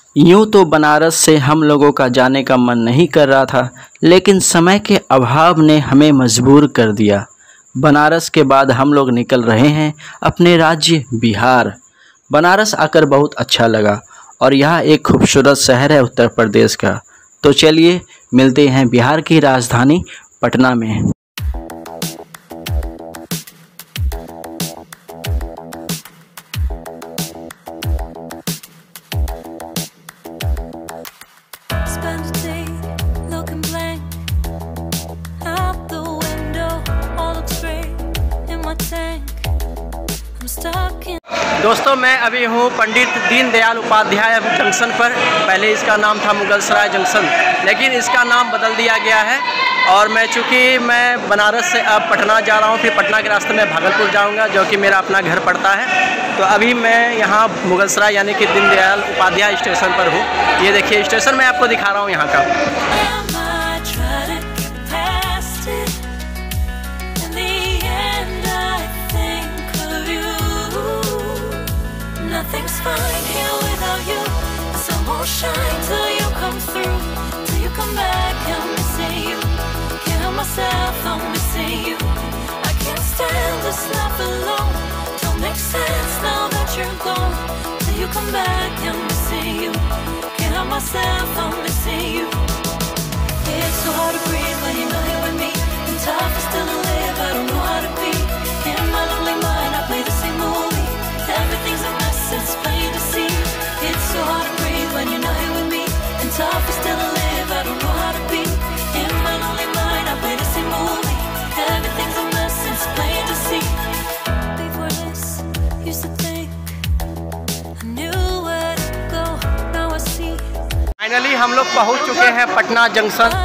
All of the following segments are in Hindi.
यूँ तो बनारस से हम लोगों का जाने का मन नहीं कर रहा था, लेकिन समय के अभाव ने हमें मजबूर कर दिया। बनारस के बाद हम लोग निकल रहे हैं अपने राज्य बिहार। बनारस आकर बहुत अच्छा लगा और यह एक खूबसूरत शहर है उत्तर प्रदेश का। तो चलिए मिलते हैं बिहार की राजधानी पटना में। दोस्तों मैं अभी हूँ पंडित दीनदयाल उपाध्याय जंक्शन पर। पहले इसका नाम था मुगलसराय जंक्शन, लेकिन इसका नाम बदल दिया गया है। और चूँकि मैं बनारस से अब पटना जा रहा हूँ, फिर पटना के रास्ते में भागलपुर जाऊँगा, जो कि मेरा अपना घर पड़ता है। तो अभी मैं यहाँ मुगलसराय यानी कि दीनदयाल उपाध्याय स्टेशन पर हूँ। ये देखिए स्टेशन मैं आपको दिखा रहा हूँ यहाँ का। Nothing's fine here without you. The sun won't shine till you come through, till you come back. I'm missing you. Can't help myself, I'm missing you. I can't stand this life alone. Don't make sense now that you're gone. Till you come back, I'm missing you. Can't help myself, I'm missing you. It's so hard to breathe when you're not here with me. And tough is still to live, I don't know how to be. In my lonely mind, I play the same movie. Everything's a mess, it's plain to see. It's so hard to breathe when you're not here with me. And tough is still to live, I don't know how to be. In my lonely mind, I play the same movie. Everything's a mess, it's plain to see. Before this, used to think I knew where to go. Now I see. Finally हम लोग पहुँच चुके हैं पटना जंक्शन।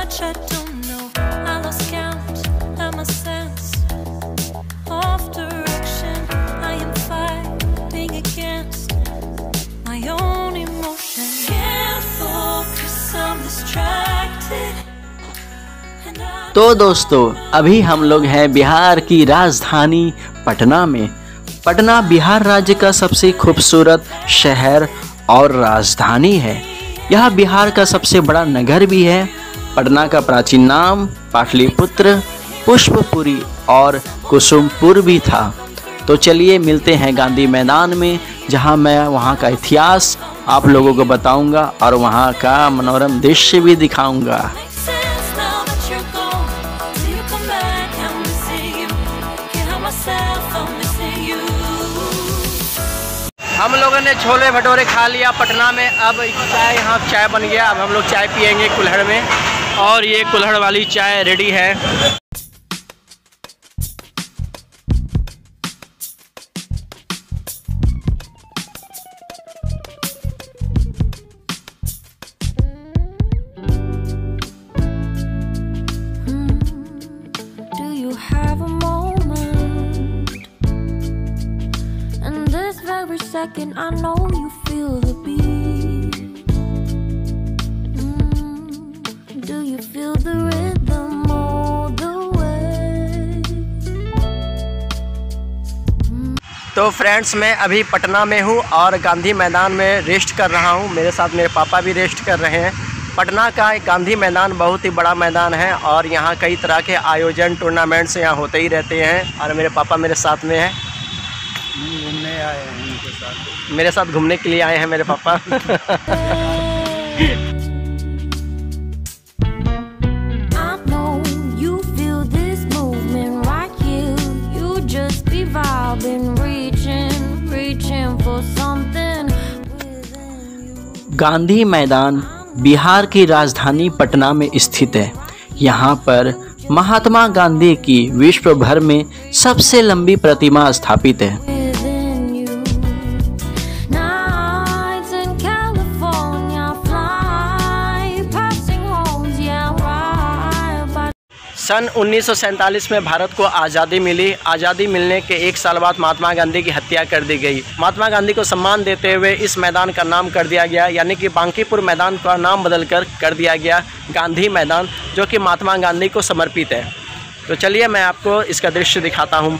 तो दोस्तों अभी हम लोग हैं बिहार की राजधानी पटना में। पटना बिहार राज्य का सबसे खूबसूरत शहर और राजधानी है। यह बिहार का सबसे बड़ा नगर भी है। पटना का प्राचीन नाम पाटलिपुत्र, पुष्पपुरी और कुसुमपुर भी था। तो चलिए मिलते हैं गांधी मैदान में, जहां मैं वहां का इतिहास आप लोगों को बताऊंगा और वहां का मनोरम दृश्य भी दिखाऊंगा। हम लोगों ने छोले भटूरे खा लिया पटना में। अब चाय, यहाँ चाय बन गया। अब हम लोग चाय पियेंगे कुल्हड़ में, और ये कुल्हड़ वाली चाय रेडी है। Second, I know you feel the beat. Do you feel the rhythm all the way? तो फ्रेंड्स मैं अभी पटना में हूँ और गांधी मैदान में रेस्ट कर रहा हूँ। मेरे साथ मेरे पापा भी रेस्ट कर रहे हैं। पटना का एक गांधी मैदान बहुत ही बड़ा मैदान है और यहाँ कई तरह के आयोजन, टूर्नामेंट्स यहाँ होते ही रहते हैं। और मेरे पापा मेरे साथ में हैं, घूमने आए हैं उनके साथ। मेरे साथ घूमने के लिए आए हैं मेरे पापा। गांधी मैदान बिहार की राजधानी पटना में स्थित है। यहाँ पर महात्मा गांधी की विश्व भर में सबसे लंबी प्रतिमा स्थापित है। सन 1947 में भारत को आज़ादी मिली। आज़ादी मिलने के एक साल बाद महात्मा गांधी की हत्या कर दी गई। महात्मा गांधी को सम्मान देते हुए इस मैदान का नाम कर दिया गया, यानी कि बांकीपुर मैदान का नाम बदलकर कर दिया गया गांधी मैदान, जो कि महात्मा गांधी को समर्पित है। तो चलिए मैं आपको इसका दृश्य दिखाता हूँ।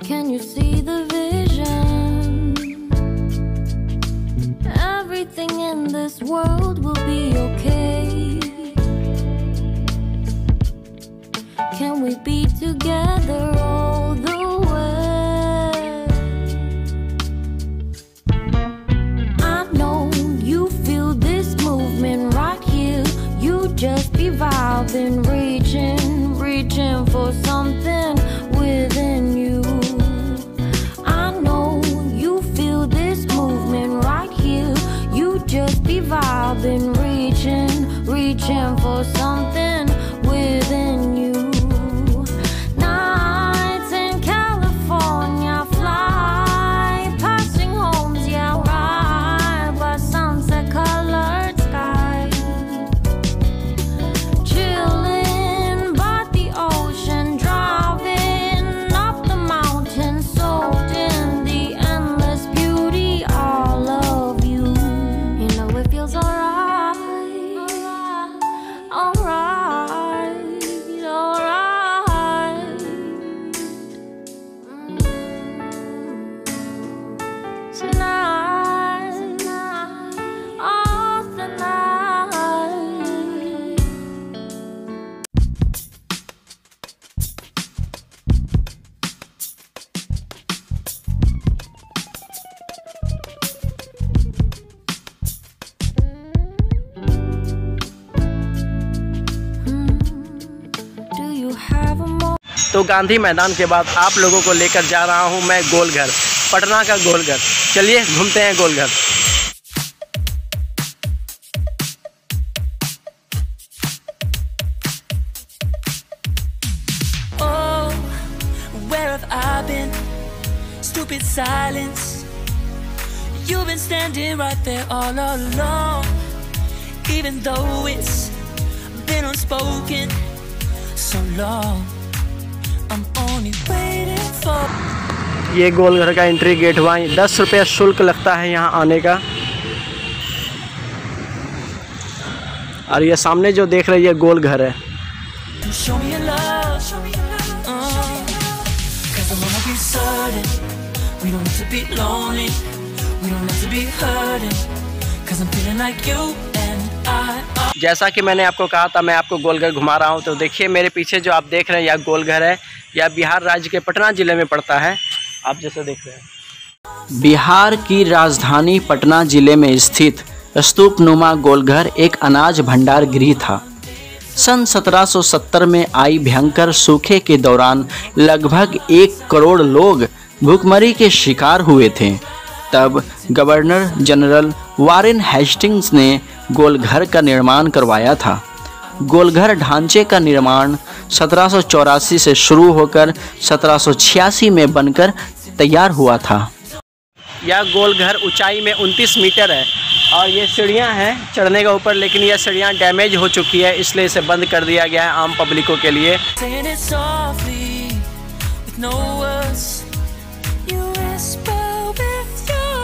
Can you see the vision? Everything in this world will be okay. Can we be together all the way? I know you feel this movement right here. You just be vibing, reaching for something within you. I know you feel this movement right here. You just be vibing, reaching for something within you. Nights in California, fly passing homes, yeah, right by sunset colored sky. Chilling by the ocean, driving up the mountain, soaked in the endless beauty, all of you. You know it feels alright, alright, alright. Tonight, oh, tonight. Do you have a moment? तो गांधी मैदान के बाद आप लोगों को लेकर जा रहा हूं मैं गोलघर, पटना का गोलघर। चलिए घूमते हैं Golghar. Oh, where have I been? Stupid silence. You've been standing right there all along. Even though it's been unspoken so long, I'm only waiting for. ये गोलघर का एंट्री गेट हुआ। 10 रुपये शुल्क लगता है यहाँ आने का। और ये सामने जो देख रही है गोलघर है। Show me your love, show me your love. 'Cause I wanna be certain we don't have to be lonely, we don't have to be hurting. 'Cause I'm feeling like you and I. जैसा कि मैंने आपको कहा था मैं आपको गोलघर घुमा रहा हूँ। तो देखिए मेरे पीछे जो आप देख रहे हैं यह गोलघर है। यह बिहार राज्य के पटना ज़िले में पड़ता है। आप जैसे देख रहे हैं। बिहार की राजधानी पटना जिले में स्थित स्तूपनुमा गोलघर एक अनाज भंडार गृह था। सन 1770 में आई भयंकर सूखे के दौरान लगभग 1 करोड़ लोग भूखमरी के शिकार हुए थे। तब गवर्नर जनरल वारेन हेस्टिंग्स ने गोलघर का निर्माण करवाया था। गोलघर ढांचे का निर्माण 1784 से शुरू होकर 1786 में बनकर तैयार हुआ था। यह गोलघर ऊंचाई में 29 मीटर है और ये सीढ़ियां हैं चढ़ने के ऊपर, लेकिन यह सीढ़ियां डैमेज हो चुकी है, इसलिए इसे बंद कर दिया गया है आम पब्लिकों के लिए। Saying it softly with no words. You whisper with your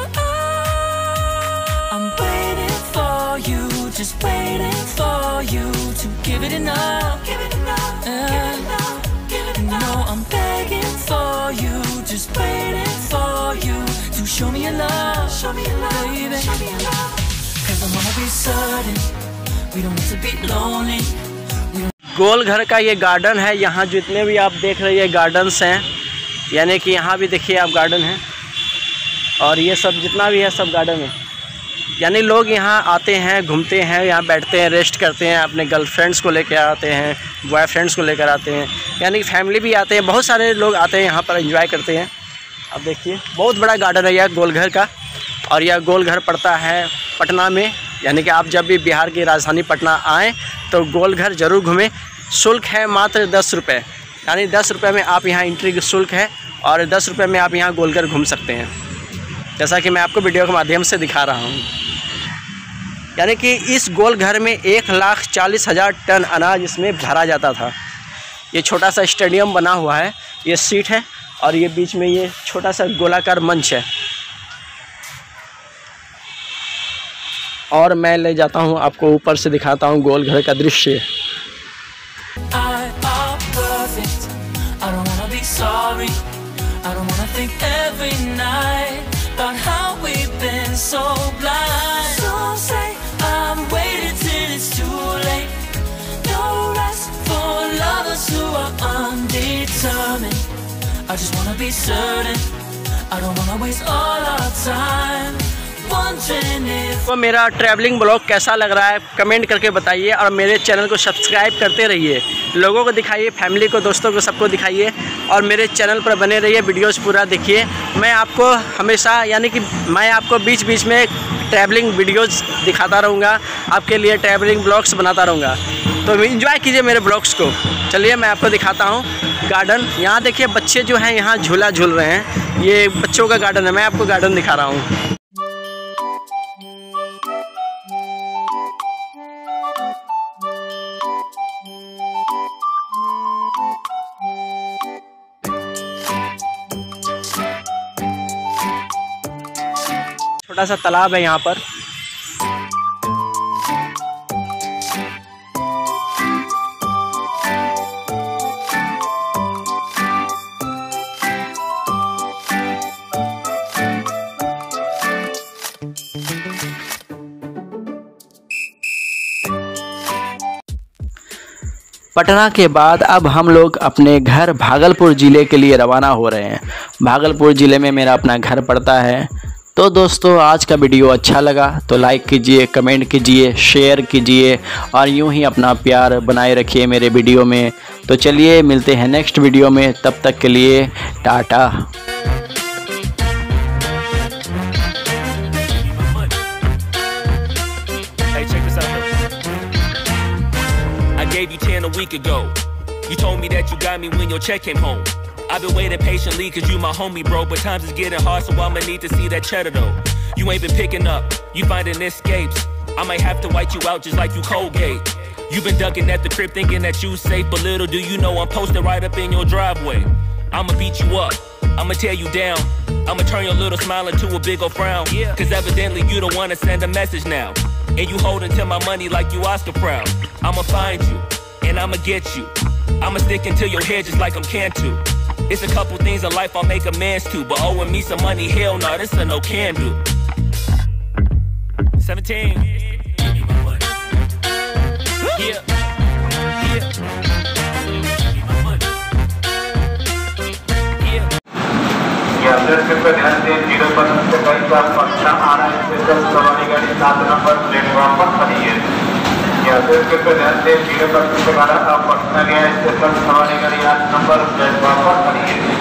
eyes. I'm waiting for you, just waiting for you to give it enough. Give it enough. Give it enough. Give it enough. No, I'm begging for you, just waiting for you to show me your love. Show me your love, baby. Show me your love. 'Cause I wanna be certain we don't have to be lonely. Golghar का ये गार्डन है। यहाँ जितने भी आप देख रहे हैं गार्डन्स हैं, यानी कि यहाँ भी देखिए आप गार्डन है और ये सब जितना भी है सब गार्डन है। यानी लोग यहाँ आते हैं, घूमते हैं, यहाँ बैठते हैं, रेस्ट करते हैं, अपने गर्लफ्रेंड्स को लेकर आते हैं, बॉयफ्रेंड्स को लेकर आते हैं, यानी कि फैमिली भी आते हैं। बहुत सारे लोग आते हैं यहाँ पर एंजॉय करते हैं। अब देखिए बहुत बड़ा गार्डन है यह गोलघर का और यह गोलघर पड़ता है पटना में। यानी कि आप जब भी बिहार की राजधानी पटना आएँ तो गोलघर ज़रूर घूमें। शुल्क है मात्र 10 रुपये, यानी 10 रुपये में आप यहाँ एंट्री शुल्क है और 10 रुपये में आप यहाँ गोलघर घूम सकते हैं, जैसा कि मैं आपको वीडियो के माध्यम से दिखा रहा हूँ। यानी कि इस गोलघर में 1,40,000 टन अनाज इसमें भरा जाता था। ये छोटा सा स्टेडियम बना हुआ है, ये सीट है और ये बीच में ये छोटा सा गोलाकार मंच है। और मैं ले जाता हूँ आपको ऊपर से दिखाता हूँ गोलघर का दृश्य। I are perfect. I don't wanna be sorry. I don't don't wanna think every night about how we've been so blind. Some say I'm waiting till it's too late. No rest for lovers who are undetermined. I just wanna be certain. I don't wanna waste all our time. तो मेरा ट्रैवलिंग ब्लॉग कैसा लग रहा है कमेंट करके बताइए, और मेरे चैनल को सब्सक्राइब करते रहिए, लोगों को दिखाइए, फैमिली को, दोस्तों को, सबको दिखाइए, और मेरे चैनल पर बने रहिए, वीडियोस पूरा देखिए। मैं आपको हमेशा यानी कि मैं आपको बीच बीच में ट्रैवलिंग वीडियोस दिखाता रहूँगा, आपके लिए ट्रैवलिंग ब्लॉग्स बनाता रहूँगा, तो एंजॉय कीजिए मेरे ब्लॉग्स को। चलिए मैं आपको दिखाता हूँ गार्डन। यहाँ देखिए बच्चे जो हैं यहाँ झूला झूल रहे हैं, ये बच्चों का गार्डन है, मैं आपको गार्डन दिखा रहा हूँ। छोटा सा तालाब है यहाँ पर। पटना के बाद अब हम लोग अपने घर भागलपुर ज़िले के लिए रवाना हो रहे हैं। भागलपुर ज़िले में मेरा अपना घर पड़ता है। तो दोस्तों आज का वीडियो अच्छा लगा तो लाइक कीजिए, कमेंट कीजिए, शेयर कीजिए, और यूं ही अपना प्यार बनाए रखिए मेरे वीडियो में। तो चलिए मिलते हैं नेक्स्ट वीडियो में, तब तक के लिए Tata. Gave you 10 a week ago. You told me that you got me when your check came home. I've been waiting patiently cause you my homie, bro. But times is getting hard, so I'ma need to see that cheddar though. You ain't been picking up, you finding escapes. I might have to white you out just like you Colgate. You been ducking at the crib thinking that you safe, but little do you know I'm posted right up in your driveway. I'ma beat you up, I'ma tear you down, I'ma turn your little smile into a big ol' frown. Cause evidently you don't wanna send a message now, and you holding to my money like you Oscar proud. I'ma find you, and I'ma get you. I'ma stick into your head just like I'm Cantu. It's a couple things in life I'll make amends to, but owing me some money, hell no, this a no can do. 17. Yeah. कृपया ध्यान दें, 0 पर पटना आ रहा है स्पेशल सवारी गाड़ी 7 नंबर प्लेटफॉर्म पर खड़ी है। कृपया ध्यान दें, 0 पर पटना गया स्पेशल सवारी गाड़ी 8 नंबर प्लेटफॉर्म पर खड़ी है।